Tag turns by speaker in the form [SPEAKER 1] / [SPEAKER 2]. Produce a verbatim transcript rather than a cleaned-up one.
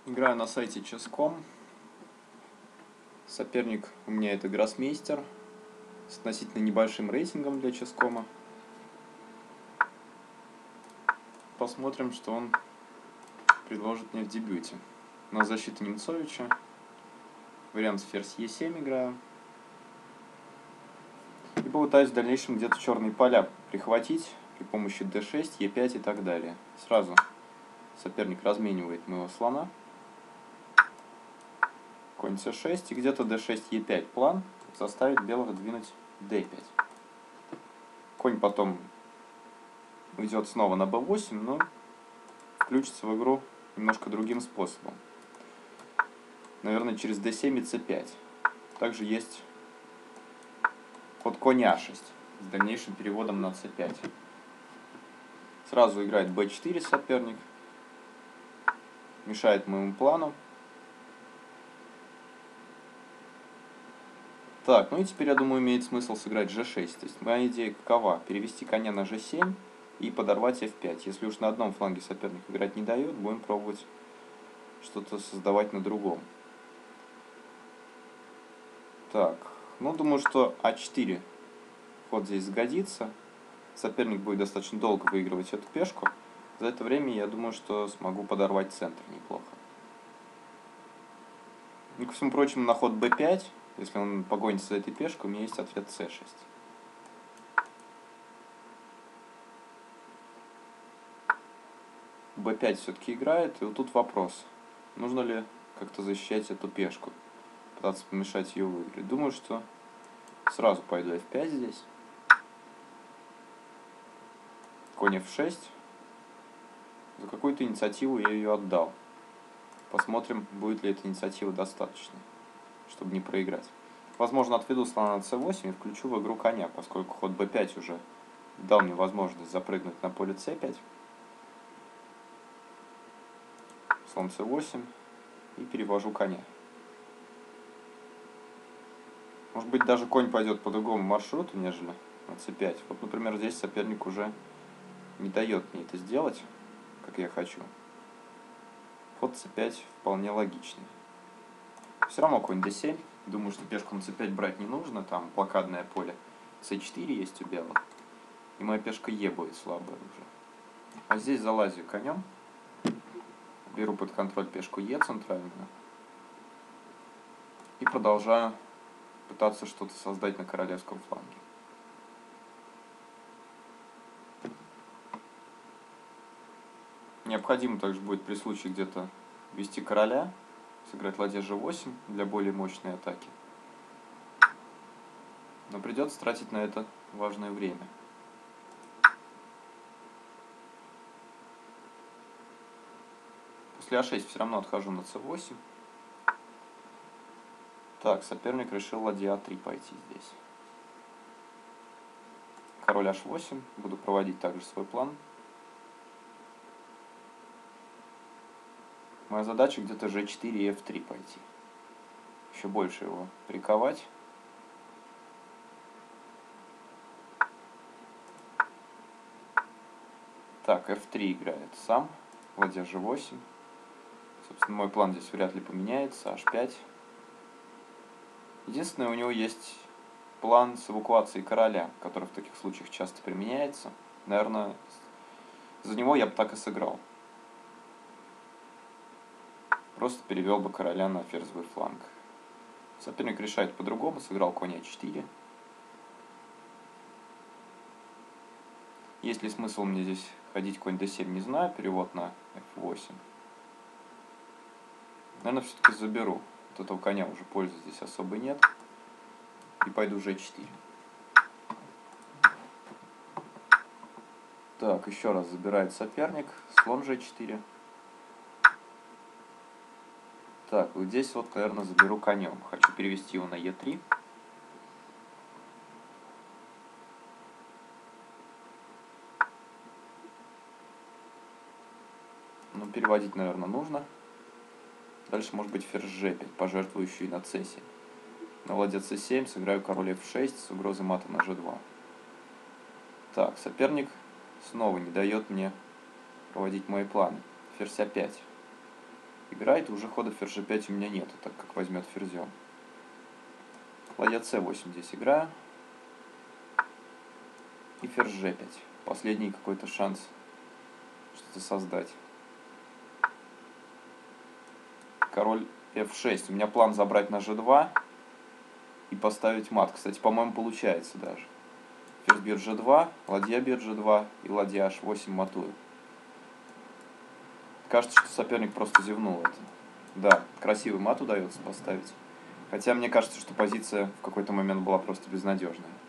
[SPEAKER 1] Играю на сайте чес точка ком. Соперник у меня это гроссмейстер с относительно небольшим рейтингом для чес точка кома. Посмотрим, что он предложит мне в дебюте. На защиту Немцовича. Вариант ферзь е семь играю. И попытаюсь в дальнейшем где-то черные поля прихватить при помощи дэ шесть, е пять и так далее. Сразу соперник разменивает моего слона. Конь цэ шесть и где-то дэ шесть, е пять план заставит белых двинуть дэ пять. Конь потом уйдет снова на бэ восемь, но включится в игру немножко другим способом. Наверное, через дэ семь и цэ пять. Также есть ход конь а шесть с дальнейшим переводом на цэ пять. Сразу играет бэ четыре соперник. Мешает моему плану. Так, ну и теперь, я думаю, имеет смысл сыграть жэ шесть. То есть моя идея какова? Перевести коня на жэ семь и подорвать эф пять. Если уж на одном фланге соперник играть не дает, будем пробовать что-то создавать на другом. Так, ну думаю, что а четыре ход здесь сгодится. Соперник будет достаточно долго выигрывать эту пешку. За это время я думаю, что смогу подорвать центр неплохо. И, ко всему прочему, на ход бэ пять, если он погонится за этой пешкой, у меня есть ответ цэ шесть. бэ пять все-таки играет, и вот тут вопрос. Нужно ли как-то защищать эту пешку? Пытаться помешать ее выиграть. Думаю, что сразу пойду эф пять здесь. Конь эф шесть. За какую-то инициативу я ее отдал. Посмотрим, будет ли эта инициатива достаточной, чтобы не проиграть. Возможно, отведу слона на цэ восемь и включу в игру коня, поскольку ход бэ пять уже дал мне возможность запрыгнуть на поле цэ пять. Слон цэ восемь и перевожу коня. Может быть, даже конь пойдет по другому маршруту, нежели на цэ пять. Вот, например, здесь соперник уже не дает мне это сделать, как я хочу. Ход цэ пять вполне логичный. Все равно конь дэ семь. Думаю, что пешку на цэ пять брать не нужно. Там блокадное поле цэ четыре есть у белых. И моя пешка е будет слабая уже. А здесь залазю конем. Беру под контроль пешку е центральную. И продолжаю пытаться что-то создать на королевском фланге. Необходимо также будет при случае где-то ввести короля, сыграть ладья жэ восемь для более мощной атаки. Но придется тратить на это важное время. После а шесть все равно отхожу на цэ восемь. Так, соперник решил ладья а три пойти здесь. Король аш восемь. Буду проводить также свой план. Моя задача где-то жэ четыре и эф три пойти. Еще больше его приковать. Так, эф три играет сам. Ладья жэ восемь. Собственно, мой план здесь вряд ли поменяется. аш пять. Единственное, у него есть план с эвакуацией короля, который в таких случаях часто применяется. Наверное, за него я бы так и сыграл. Просто перевел бы короля на ферзевый фланг. Соперник решает по-другому, сыграл конь а четыре. Есть ли смысл мне здесь ходить конь дэ семь, не знаю. Перевод на эф восемь. Наверное, все-таки заберу. От этого коня уже пользы здесь особо нет. И пойду жэ четыре. Так, еще раз забирает соперник. Слон жэ четыре. Так, вот здесь вот, наверное, заберу конем. Хочу перевести его на е три. Ну, переводить, наверное, нужно. Дальше может быть ферзь жэ пять, пожертвующий на цэ семь. На ладья цэ семь сыграю король эф шесть с угрозой мата на жэ два. Так, соперник снова не дает мне проводить мои планы. Ферзь а пять. играет, и уже хода ферзь же пять у меня нету, так как возьмет ферзем. Ладья це восемь здесь играю. И ферзь же пять. Последний какой-то шанс что-то создать. Король эф шесть. У меня план забрать на же два и поставить мат. Кстати, по-моему, получается даже. Ферзь бьет же два, ладья бьет же два и ладья аш восемь матую. Кажется, что соперник просто зевнул это. Да, красивый мат удается поставить. Хотя мне кажется, что позиция в какой-то момент была просто безнадежная.